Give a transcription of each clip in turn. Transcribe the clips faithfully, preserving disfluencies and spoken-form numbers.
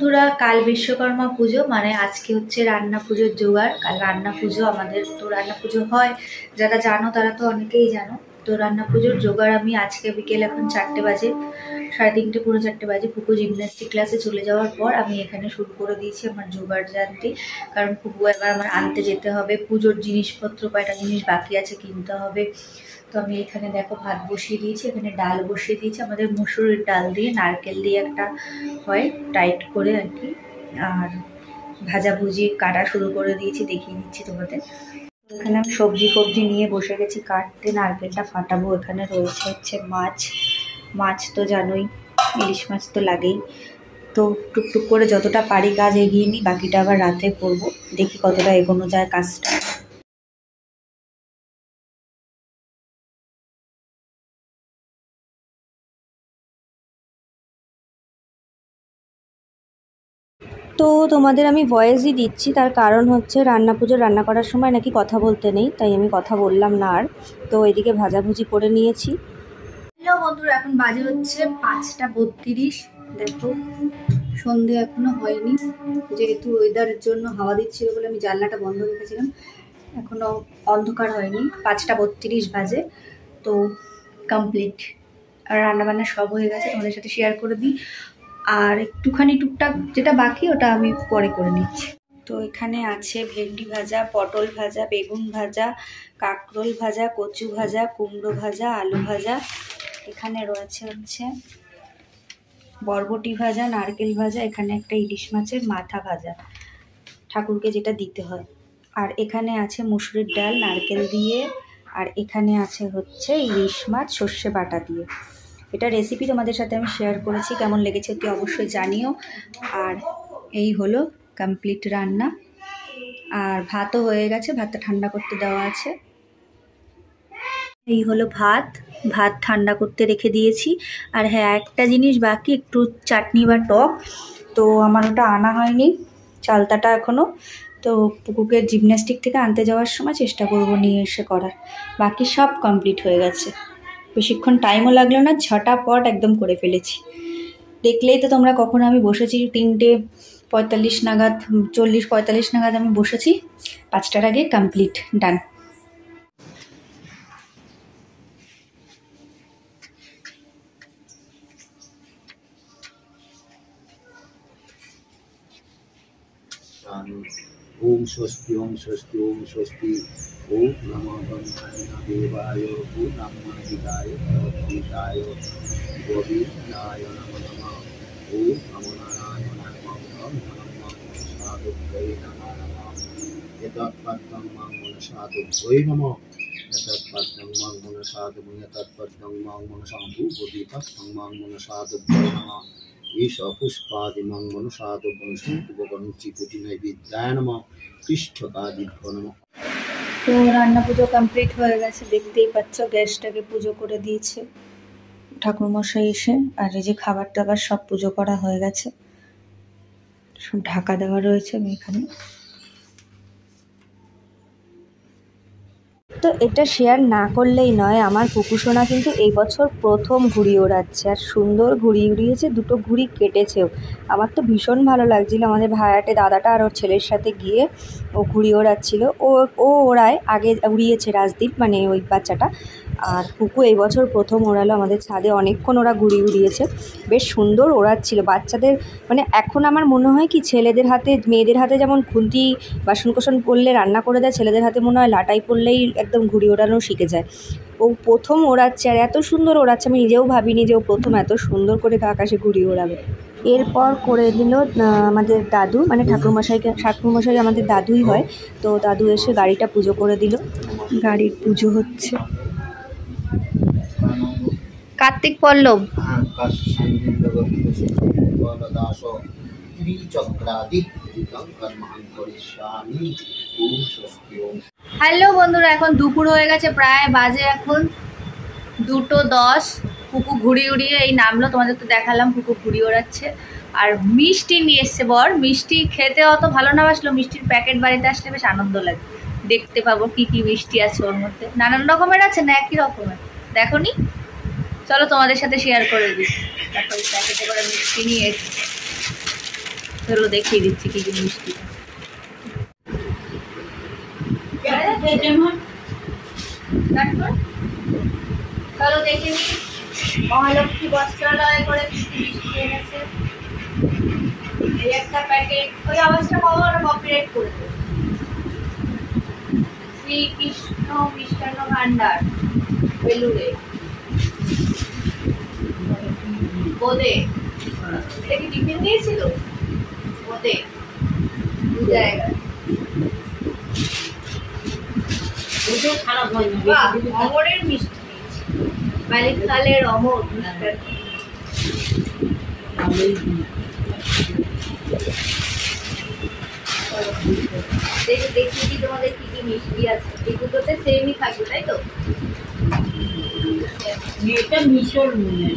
বন্ধুরা, কাল বিশ্বকর্মা পুজো, মানে আজকে হচ্ছে রান্না পুজোর জোগাড়। কাল রান্না পুজো, আমাদের তো রান্না পুজো হয়, যারা জানো তারা তো অনেকেই জানো। তো রান্না পুজোর জোগাড় আমি আজকে বিকেল এখন চারটে বাজে, সাড়ে তিনটে পুরো চারটে বাজে, ফুপু জিমন্যাস্টিক ক্লাসে চলে যাওয়ার পর আমি এখানে শুরু করে দিয়েছি আমার জোগাড় জানতে। কারণ ফুপু এবার আমার আনতে যেতে হবে, পুজোর জিনিসপত্র কয়টা জিনিস বাকি আছে কিনতে হবে। তো আমি এখানে দেখো ভাত বসিয়ে দিয়েছি, এখানে ডাল বসিয়ে দিয়েছি, আমাদের মুসুরির ডাল দিয়ে নারকেল দিয়ে একটা হয় টাইট করে আর কি। আর ভাজাভুজি কাটা শুরু করে দিয়েছি, দেখিয়ে দিচ্ছি তোমাদের। এখানে আমি সবজি ফবজি নিয়ে বসে গেছি কাটতে, নারকেলটা ফাটাবো। এখানে রয়েছে হচ্ছে মাছ, মাছ তো জানোই, ইলিশ মাছ তো লাগেই। তো টুকটুক করে যতটা পারি কাজ এগিয়ে নিই, বাকিটা আবার রাতে করবো, দেখি কতটা এগোনো যায় কাজটা। তো তোমাদের আমি ভয়েসই দিচ্ছি, তার কারণ হচ্ছে রান্না পুজো রান্না করার সময় নাকি কথা বলতে নেই, তাই আমি কথা বললাম না আর। তো এদিকে ভাজাভুজি করে নিয়েছি। হ্যালো বন্ধুরা, এখন বাজে হচ্ছে পাঁচটা বত্রিশ। দেখো সন্ধে এখনো হয়নি, যেহেতু ওয়েদারের জন্য হাওয়া দিচ্ছিল বলে আমি জানলাটা বন্ধ রেখেছিলাম, এখনো অন্ধকার হয়নি। পাঁচটা বত্রিশ বাজে, তো কমপ্লিট। আর রান্নাবান্না সব হয়ে গেছে, তোমাদের সাথে শেয়ার করে দিই। আর একটুখানি টুকটাক যেটা বাকি ওটা আমি পরে করে নিচ্ছি। তো এখানে আছে ভেন্ডি ভাজা, পটল ভাজা, বেগুন ভাজা, কাঁকরোল ভাজা, কচু ভাজা, কুমড়ো ভাজা, আলু ভাজা। এখানে রয়েছে হচ্ছে বরবটি ভাজা, নারকেল ভাজা, এখানে একটা ইলিশ মাছের মাথা ভাজা, ঠাকুরকে যেটা দিতে হয়। আর এখানে আছে মুসুরির ডাল নারকেল দিয়ে, আর এখানে আছে হচ্ছে ইলিশ মাছ সর্ষে বাটা দিয়ে। এটা রেসিপি তোমাদের সাথে আমি শেয়ার করেছি, কেমন লেগেছে তুই অবশ্যই জানিও। আর এই হলো কমপ্লিট রান্না। আর ভাতও হয়ে গেছে, ভাতটা ঠান্ডা করতে দেওয়া আছে। এই হলো ভাত, ভাত ঠান্ডা করতে রেখে দিয়েছি। আর হ্যাঁ, একটা জিনিস বাকি, একটু চাটনি বা টক, তো আমার ওটা আনা হয়নি, চালতাটা এখনও। তো পুকুকে জিমন্যাস্টিক থেকে আনতে যাওয়ার সময় চেষ্টা করব নিয়ে এসে করার। বাকি সব কমপ্লিট হয়ে গেছে, বেশিক্ষণ টাইমও লাগলো না, ঝটাপট একদম করে ফেলেছি। দেখলেই তো তোমরা কখন আমি বসেছি, তিনটে পঁয়তাল্লিশ নাগাদ, চল্লিশ পঁয়তাল্লিশ নাগাদ আমি বসেছি, পাঁচটার আগে কমপ্লিট ডান। ওম স্বস্তি ওম স্বস্তি ওম স্বস্তি ওম নমো দেবায় ওম নমো বিদায় বিদায় গোবিন্দায় নমো নমঃ ওম নমো নারায়ণায় নমঃ নমঃ সাধুভ্যৈ নমঃ নমঃ এতৎপদং মাং মনসাধুভ্যৈ নমঃ এতৎপদং মাং মনসাধুভ্যৈ এতৎপদং মাং মনসাধুভ্যৈ মাং মনসাধুভ্যৈ নমঃ ঈশ পুষ্পাদিমং মনসাধুভ্যং সন্তবগঞ্চি পুটি নৈবেদ্যায় নমঃ পৃষ্ঠকাদিভ্য নমঃ। তো রান্না পুজো কমপ্লিট হয়ে গেছে, দেখতেই পাচ্ছ গ্যাসটাকে পুজো করে দিয়েছে ঠাকুরমশাই এসে। আর এই যে খাবার দাবার সব পুজো করা হয়ে গেছে, সব ঢাকা দেওয়া রয়েছে আমি এখানে। তো এটা শেয়ার না করলেই নয়, আমার কুকুসোনা কিন্তু এই বছর প্রথম ঘুড়ি ওড়াচ্ছে, আর সুন্দর ঘুড়ি উড়িয়েছে, দুটো ঘুড়ি কেটেছেও। আমার তো ভীষণ ভালো লাগছিল, আমাদের ভাড়াটে দাদাটা আর ওর ছেলের সাথে গিয়ে ও ঘুড়ি ওড়াচ্ছিল। ও ও ওড়ায়, আগে উড়িয়েছে রাজদীপ, মানে ওই বাচ্চাটা। আর কুকু এই বছর প্রথম ওড়ালো আমাদের ছাদে, অনেকক্ষণ ওরা ঘুড়ি উড়িয়েছে, বেশ সুন্দর ওড়াচ্ছিল। বাচ্চাদের মানে এখন আমার মনে হয় কি, ছেলেদের হাতে মেয়েদের হাতে যেমন খুন্তি বাসন কোসন পড়লে রান্না করে দেয়, ছেলেদের হাতে মনে হয় লাটাই পড়লেই একদম ঘুড়ি ওড়ানো শিখে যায়। ও প্রথম ওড়াচ্ছে, আর এত সুন্দর ওড়াচ্ছে, আমি নিজেও ভাবিনি যে ও প্রথম এত সুন্দর করে আকাশে ঘুড়ি ওড়াবে। এরপর করে দিল আমাদের দাদু, মানে ঠাকুরমশাইকে, ঠাকুরমশাই আমাদের দাদুই হয়। তো দাদু এসে গাড়িটা পুজো করে দিল, গাড়ির পুজো হচ্ছে। কার্তিক পল্লব হ্যালো বন্ধুরা, এখন দুপুর হয়ে গেছে, প্রায় বাজে এখন দুটো দশ। পুকু ঘুড়ি উড়িয়ে এই নামলো, তোমাদের তো দেখালাম পুকু ঘুড়ি ওড়াচ্ছে। আর মিষ্টি নিয়ে এসছে বর, মিষ্টি খেতে অত ভালো না বাসলো, মিষ্টির প্যাকেট বাড়িতে আসলে বেশ আনন্দ লাগে, দেখতে পাবো কি কি মিষ্টি আছে ওর মধ্যে, নানান রকমের আছে না একই রকমের, দেখো নি? চলো তোমাদের সাথে শেয়ার করে দিই। তারপরে প্যাকেটে করে মিষ্টি নিয়ে এসছি। চলো দেখিয়ে দিচ্ছি কি কি মিষ্টি। চলো দেখে নি মহালক্ষ্মী বস্ত্রালয় করে কি কি মিষ্টি এনেছে। এই একটা প্যাকেট, ওই আওয়াজটা পাবো ওটা কপিরাইট করে দেবো। শ্রীকৃষ্ণ মিষ্টান্ন ভান্ডার বেলুড়ে বোদে, এটা কি টিফিন দিয়েছিল? বোদে দু জায়গায় অমরের মিষ্টি দিয়েছি, বালিকালের অমর দেখে দেখিয়ে দিই তোমাদের কি কি মিষ্টি আছে। এগুলোতে সেমই থাকবে তাই তো? এটা মিশর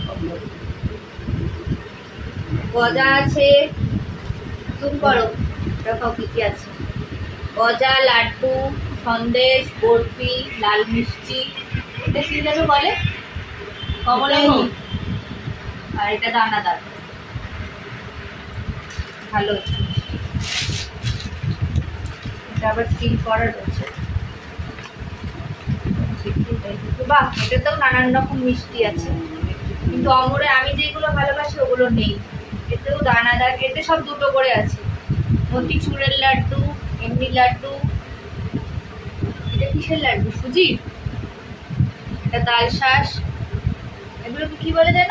গজা আছে, জুম করো দেখাও কি কি আছে। গজা, লাড্ডু, সন্দেশ, বরফি, লাল মিষ্টি, এটা কি যেন বলে কমলাভোগ, আর এটা দানাদার। ভালো এটা আবার সিল করা রয়েছে। বাহ, এটাতেও নানান রকম মিষ্টি আছে, কিন্তু অমরে আমি যেগুলো ভালোবাসি ওগুলো নেই। এতেও দানাদার, এতে সব দুটো করে আছে। মতিচুরের লাড্ডু, এমনি লাড্ডু, এটা কিসের লাড্ডু? সুজি, এটা তালশাঁস, এগুলোকে কি বলে জানো?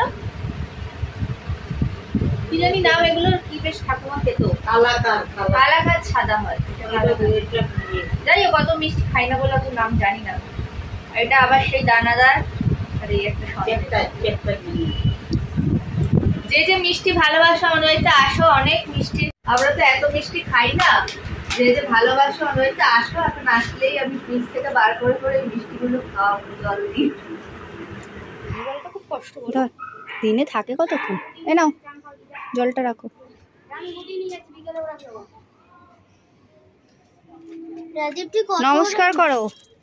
কি জানি নাম এগুলোর, কি বেশ ঠাকুমা খেত। কালাকার কালাকার সাদা হয়। যাই হোক, কত মিষ্টি খাই না বলে অত নাম জানি না। এটা আবার সেই দানাদার, আর এই একটা যে যে মিষ্টি ভালোবাসো আমাদের বাড়িতে আসো। অনেক মিষ্টি, আমরা তো এত মিষ্টি খাই না। যে যে ভালোবাসো আমাদের বাড়িতে আসো, এখন আসলেই আমি ফ্রিজ থেকে বার করে করে এই মিষ্টিগুলো খাওয়াবো জল দিয়ে। জলটা খুব কষ্ট করে দিনে থাকে কতক্ষণ। এ নাও জলটা রাখো। নমস্কার করো।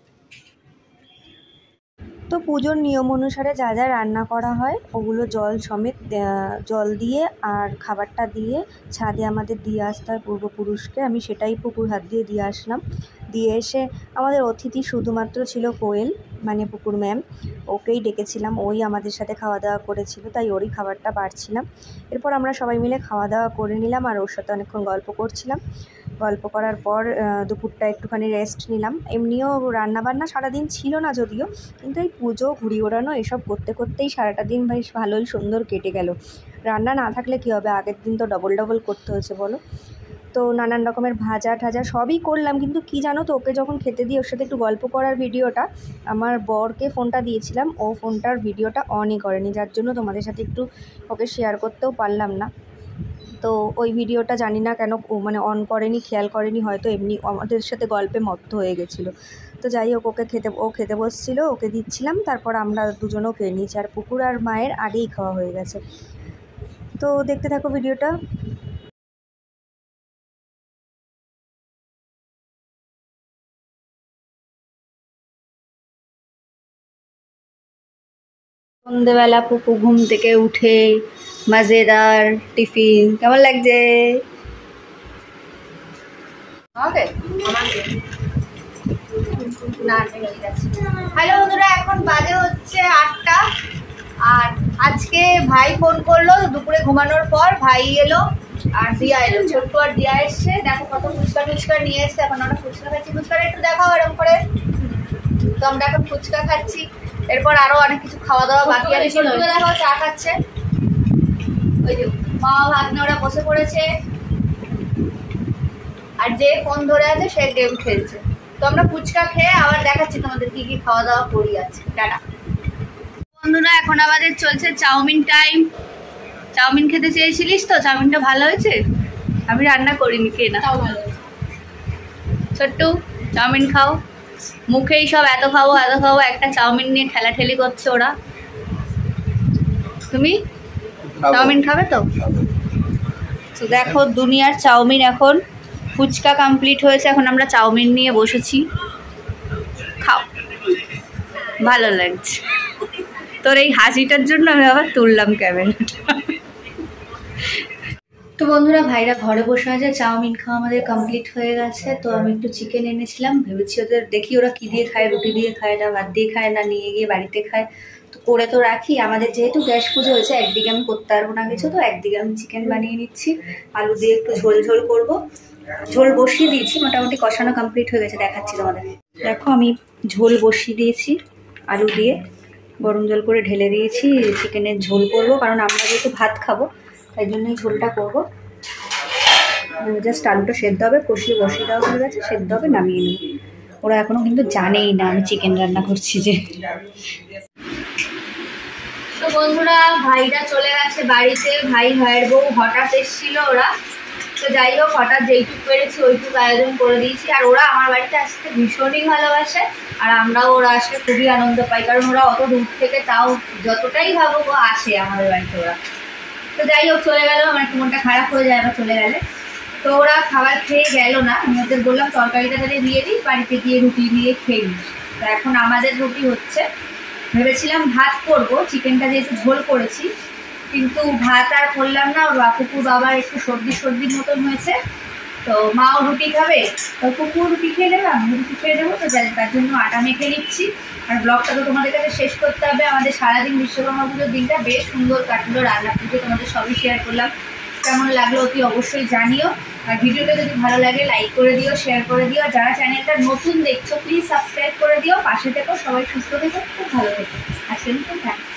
তো পুজোর নিয়ম অনুসারে যা যা রান্না করা হয় ওগুলো জল সমেত জল দিয়ে আর খাবারটা দিয়ে ছাদে আমাদের দিয়ে আসতে হয় পূর্বপুরুষকে। আমি সেটাই পুকুর হাত দিয়ে দিয়ে আসলাম। দিয়ে এসে আমাদের অতিথি শুধুমাত্র ছিল কোয়েল, মানে পুকুর ম্যাম, ওকেই ডেকেছিলাম। ওই আমাদের সাথে খাওয়া দাওয়া করেছিল, তাই ওরই খাবারটা বাড়ছিলাম। এরপর আমরা সবাই মিলে খাওয়া দাওয়া করে নিলাম, আর ওর সাথে অনেকক্ষণ গল্প করছিলাম। গল্প করার পর দুপুরটা একটুখানি রেস্ট নিলাম। এমনিও রান্নাবান্না সারাদিন ছিল না যদিও, কিন্তু এই পুজো ঘুড়ি ওড়ানো এসব করতে করতেই সারাটা দিন বেশ ভালোই সুন্দর কেটে গেল। রান্না না থাকলে কী হবে, আগের দিন তো ডবল ডবল করতে হয়েছে বলো। তো নানান রকমের ভাজা ঠাজা সবই করলাম, কিন্তু কি জানো তো, ওকে যখন খেতে দিই ওর সাথে একটু গল্প করার ভিডিওটা আমার বরকে ফোনটা দিয়েছিলাম, ও ফোনটার ভিডিওটা অনই করেনি, যার জন্য তোমাদের সাথে একটু ওকে শেয়ার করতেও পারলাম না। তো ওই ভিডিওটা জানি না কেন ও মানে অন করেনি, খেয়াল করেনি, হয়তো এমনি আমাদের সাথে গল্পে মত্ত হয়ে গেছিলো। তো যাই হোক, ওকে খেতে ও খেতে বসছিলো, ওকে দিচ্ছিলাম, তারপর আমরা দুজনেও খেয়ে নিয়েছি। আর পুকুর আর মায়ের আগেই খাওয়া হয়ে গেছে। তো দেখতে থাকো ভিডিওটা। সন্ধ্যেবেলা পুকু ঘুম থেকে উঠে মজেদার টিফিন, কেমন লাগছে? হ্যালো বন্ধুরা, এখন বাজে হচ্ছে আটটা। আর আজকে ভাই ফোন করলো দুপুরে ঘুমানোর পর। ভাই এলো আর দিয়া এলো, ছোট্ট আর দিয়া এসছে। দেখো কত ফুচকা টুচকা নিয়ে এসছে। এখন আমরা ফুচকা খাচ্ছি। ফুচকাটা একটু দেখাও এরকম করে। তো আমরা এখন ফুচকা খাচ্ছি। এরপর আরো অনেক কিছু খাওয়া দাওয়া বাকি আছে। ছোট্ট দেখাও চা খাচ্ছে। ওই যে মা ভাগ্নে ওরা বসে পড়েছে, আর যে ফোন ধরে আছে সে গেম খেলছে। তো আমরা ফুচকা খেয়ে আবার দেখাচ্ছি তোমাদের কি কি খাওয়া দাওয়া করি আছে। টাটা বন্ধুরা, এখন আমাদের চলছে চাউমিন টাইম। চাউমিন খেতে চেয়েছিলিস তো? চাউমিনটা ভালো হয়েছে? আমি রান্না করিনি, কে না। ছোট্টু চাউমিন খাও। মুখেই সব এত খাবো এত খাবো, একটা চাউমিন নিয়ে ঠেলাঠেলি করছে ওরা। তুমি চাউমিন খাবে তো? তো দেখো দুনিয়ার চাউমিন। এখন ফুচকা কমপ্লিট হয়েছে, এখন আমরা চাউমিন নিয়ে বসেছি। খাও, ভালো লাগছে। তোর এই হাসিটার জন্য আমি আবার তুললাম ক্যামেরাটা। তো বন্ধুরা, ভাইরা ঘরে বসে আছে, চাউমিন খাওয়া আমাদের কমপ্লিট হয়ে গেছে। তো আমি একটু চিকেন এনেছিলাম, ভেবেছি ওদের দেখি ওরা কী দিয়ে খায়, রুটি দিয়ে খায় না ভাত দিয়ে খায় না নিয়ে গিয়ে বাড়িতে খায়। তো করে তো রাখি, আমাদের যেহেতু গ্যাস পুজো হয়েছে একদিকে আমি করতে পারবো না কিছু, তো একদিকে আমি চিকেন বানিয়ে নিচ্ছি। আলু দিয়ে একটু ঝোল ঝোল করবো, ঝোল বসিয়ে দিয়েছি, মোটামুটি কষানো কমপ্লিট হয়ে গেছে, দেখাচ্ছি তোমাদের। দেখো আমি ঝোল বসিয়ে দিয়েছি আলু দিয়ে, গরম জল করে ঢেলে দিয়েছি। চিকেনের ঝোল করবো, কারণ আমরা যেহেতু ভাত খাবো তাই জন্যই ঝোলটা করবো। জাস্ট আলুটা সেদ্ধ হবে, কষিয়ে বসিয়ে দেওয়া হয়ে গেছে, সেদ্ধ হবে, নামিয়ে নেব। ওরা এখনো কিন্তু জানেই না আমি চিকেন রান্না করছি যে। তো বন্ধুরা, ভাইরা চলে গেছে বাড়িতে, ভাই ভাইয়ের বউ হঠাৎ এসেছিল ওরা। তো যাই হোক, হঠাৎ যেইটুক পেরেছি ওইটুকু আয়োজন করে দিয়েছি। আর ওরা আমার বাড়িতে আসতে ভীষণই ভালোবাসে, আর আমরাও ওরা আসলে খুবই আনন্দ পাই, কারণ ওরা অত দূর থেকে তাও যতটাই ভাবুক ও আসে আমাদের বাড়িতে ওরা। তো যাই হোক, চলে গেল, আমার একটু মনটা খারাপ হয়ে যায় আবার চলে গেলে। তো ওরা খাবার খেয়ে গেল না, আমি ওদের বললাম তরকারিটা তাদের দিয়ে দিই, বাড়িতে গিয়ে রুটি দিয়ে খেয়ে নিস। তো এখন আমাদের রুটি হচ্ছে, ভেবেছিলাম ভাত করবো, চিকেনটা যেহেতু ঝোল করেছি, কিন্তু ভাত আর করলাম না। ওর কুকুর বাবার একটু সর্দি সর্দির মতন হয়েছে, তো মাও রুটি খাবে, তো কুকুর রুটি খেয়ে নেবে, আমি রুটি খেয়ে দেবো। তো তার জন্য আটা মেখে নিচ্ছি। আর ব্লগটা তো তোমাদের কাছে শেষ করতে হবে। আমাদের সারাদিন বিশ্বকর্মা পুজোর দিনটা বেশ সুন্দর কাটলো, রান্না পুজো তোমাদের সবই শেয়ার করলাম। কেমন লাগলো অতি অবশ্যই জানিও। আর ভিডিওটা যদি ভালো লাগে লাইক করে দিও, শেয়ার করে দিও। যারা চ্যানেলটা নতুন দেখছো প্লিজ সাবস্ক্রাইব করে দিও, পাশে থেকো, সবাই সুস্থ থেকো, খুব ভালো থেকো। আজকে